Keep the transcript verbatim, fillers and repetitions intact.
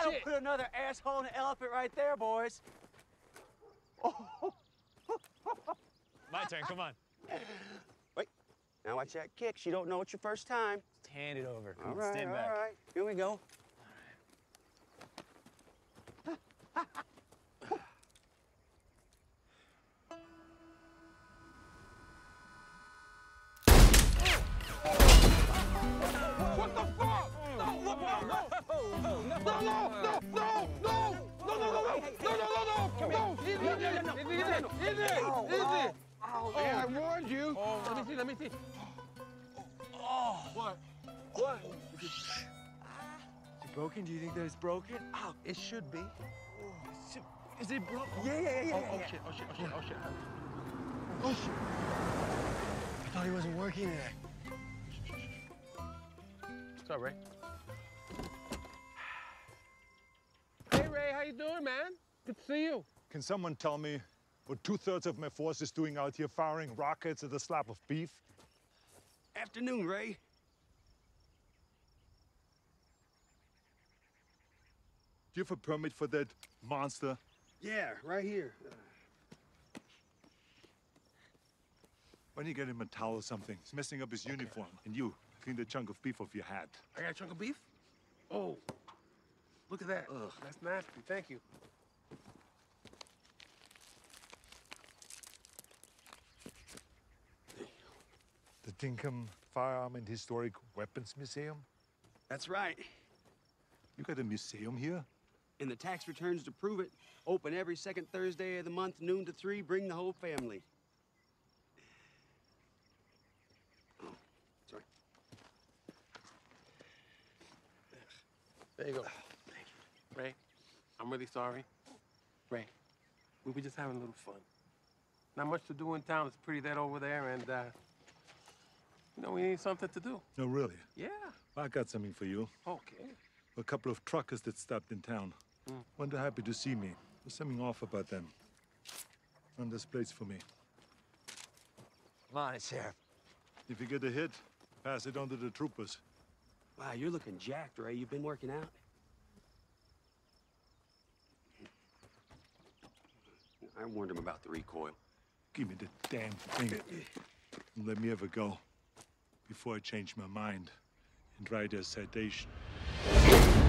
That'll shit. put another asshole in an elephant right there, boys. Oh. My turn, come on. Wait, now watch that kick. She don't know it's your first time. Just hand it over. Come All on, right, stand all back. right. Here we go. What the fuck? No, no, no, no, no, no, no, no, no, no, no, no, no, no, no, no, no, easy, easy, easy, easy, easy. Oh, I warned you. Oh, let me see, let me see. Oh, what? What? Is it broken? Do you think that it's broken? Ow, it should be. Is it broken? Yeah, yeah, yeah, yeah. Oh, oh yeah. shit, oh shit, oh shit, oh shit. Oh, shit. I thought he wasn't working today. What's up, Ray? Hey, Ray, how you doing, man? Good to see you. Can someone tell me what two-thirds of my force is doing out here firing rockets at a slab of beef? Afternoon, Ray. Do you have a permit for that monster? Yeah, right here. Why don't you get him a towel or something? He's messing up his uniform. And you, clean the chunk of beef off your hat. I got a chunk of beef? Oh, look at that. Ugh. That's nasty. Thank you. The Dinkum Firearm and Historic Weapons Museum? That's right. You got a museum here? And the tax returns to prove it. Open every second Thursday of the month, noon to three. Bring the whole family. Oh, sorry. There you go. Thank you. Ray, I'm really sorry. Ray, we were just having a little fun. Not much to do in town. It's pretty dead over there, and, uh, you know, we need something to do. No, really? Yeah. I got something for you. Okay. A couple of truckers that stopped in town. Mm. One they're happy to see me. There's something off about them. Run this place for me. Come on, Sheriff. If you get a hit, pass it on to the troopers. Wow, you're looking jacked, Ray. You've been working out? I warned him about the recoil. Give me the damn thing. And let me ever go before I change my mind and write a citation.